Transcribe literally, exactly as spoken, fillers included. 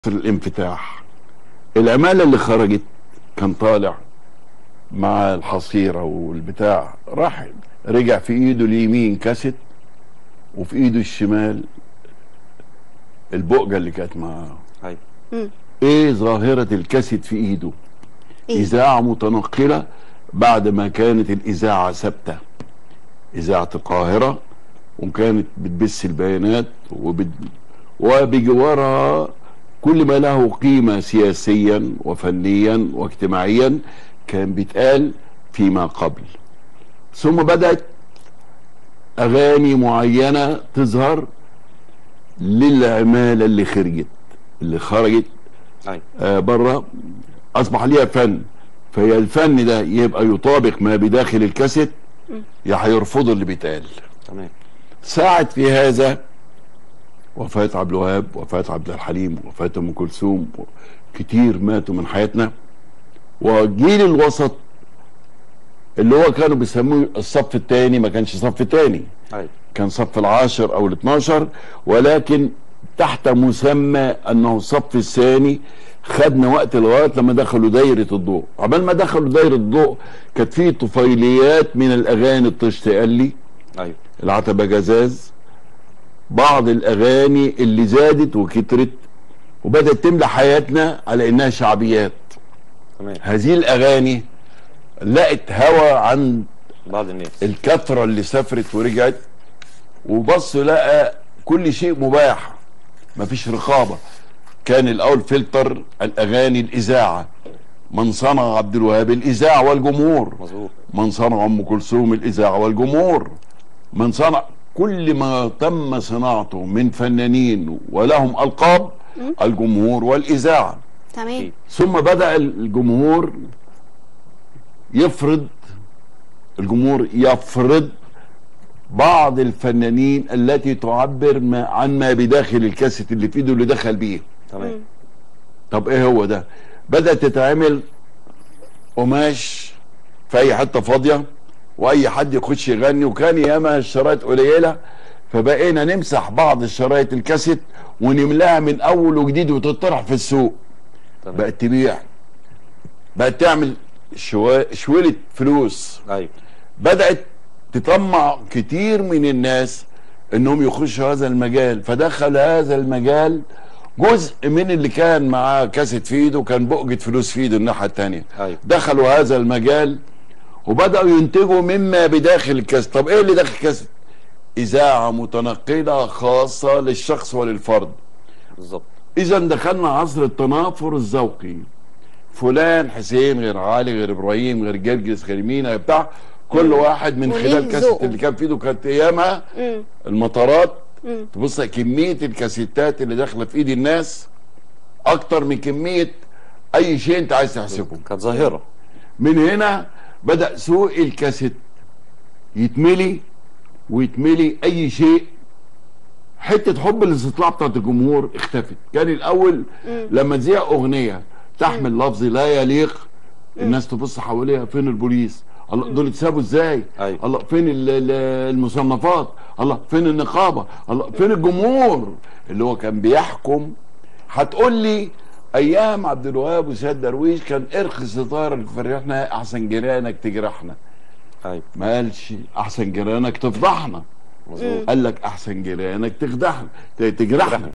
في الانفتاح. العمالة اللي خرجت كان طالع مع الحصيرة والبتاع، راح رجع في ايده اليمين كاسيت وفي ايده الشمال البؤجة اللي كانت معاه. ايوه. ايه ظاهرة الكاسيت في ايده؟ إيه؟ اذاعة متنقلة بعد ما كانت الاذاعة ثابتة، اذاعة القاهرة، وكانت بتبث البيانات وبد... وبجوارها كل ما له قيمة سياسيا وفنيا واجتماعيا كان بيتقال فيما قبل. ثم بدأت أغاني معينة تظهر للعمالة اللي خرجت اللي خرجت ايوه. آه بره، أصبح ليها فن. فهي الفن ده يبقى يطابق ما بداخل الكاسيت يا هيرفضوا اللي بيتقال. تمام. ساعد في هذا وفاة عبد الوهاب، وفاة عبد الحليم، وفاة ام كلثوم، كتير ماتوا من حياتنا. وجيل الوسط اللي هو كانوا بيسموه الصف الثاني، ما كانش صف ثاني، ايوه. كان صف العاشر او الاثناشر، ولكن تحت مسمى انه الصف الثاني. خدنا وقت لغايه لما دخلوا دايره الضوء. عبال ما دخلوا دايره الضوء كانت في طفيليات من الاغاني، الطشت قال لي، ايوه. العتبه جزاز، بعض الاغاني اللي زادت وكترت وبدات تملى حياتنا على انها شعبيات. تمام. هذه الاغاني لقت هوى عند بعض الناس. الكثره اللي سافرت ورجعت، وبص لقى كل شيء مباح، مفيش رقابه. كان الاول فلتر الاغاني الاذاعه، من صنع عبد الوهاب الاذاعه والجمهور، مظبوط. من صنع ام كلثوم الاذاعه والجمهور، من صنع كل ما تم صناعته من فنانين ولهم القاب الجمهور والاذاعه. تمام. ثم بدأ الجمهور يفرض الجمهور يفرض بعض الفنانين التي تعبر ما عن ما بداخل الكاسيت اللي في ايده اللي دخل بيه. تمام. طب ايه هو ده؟ بدأت تتعمل قماش في اي حته فاضيه واي حد يخش يغني، وكان ياما الشرايط قليله، فبقينا نمسح بعض الشرايط الكاسيت ونملاها من اول وجديد وتطرح في السوق. تمام. بقت تبيع، بقت تعمل شوا... شويلة فلوس. ايوه. بدأت تطمع كتير من الناس انهم يخشوا هذا المجال، فدخل هذا المجال جزء من اللي كان معاه كاسيت في ايده كان بؤجة فلوس في ايده الناحية التانية. ايوه. دخلوا هذا المجال وبدأوا ينتجوا مما بداخل الكاسيت. طب ايه اللي داخل الكاسيت؟ اذاعة متنقلة خاصة للشخص وللفرد. بالظبط. اذا دخلنا عصر التنافر الذوقي، فلان حسين غير علي غير ابراهيم غير جرجس غير مينا بتاع، كل واحد من وليه خلال كاسيت ذوقه. اللي كان في ايده. كانت ايامها مم. المطارات مم. تبص كميه الكاسيتات اللي داخله في ايد الناس اكتر من كميه اي شيء انت عايز تحسبه. كانت ظاهره. من هنا بدأ سوق الكاسيت يتملي، ويتملي اي شيء. حته حب الاستطلاع بتاعت الجمهور اختفت. كان الاول مم. لما تذيع اغنيه تحمل لفظ لا يليق الناس تبص حواليها، فين البوليس؟ الله، دول اتسابوا ازاي؟ أيوة. الله، فين ال- ال- المصنفات؟ الله، فين النقابه؟ الله، فين الجمهور اللي هو كان بيحكم؟ هتقول لي ايام عبد الوهاب وسيد درويش كان ارخص ستاره اللي فرحنا احسن جيرانك تجرحنا. ايوه. ما قالش احسن جيرانك تفضحنا، مظبوط. قال لك احسن جيرانك تخدعنا تجرحنا.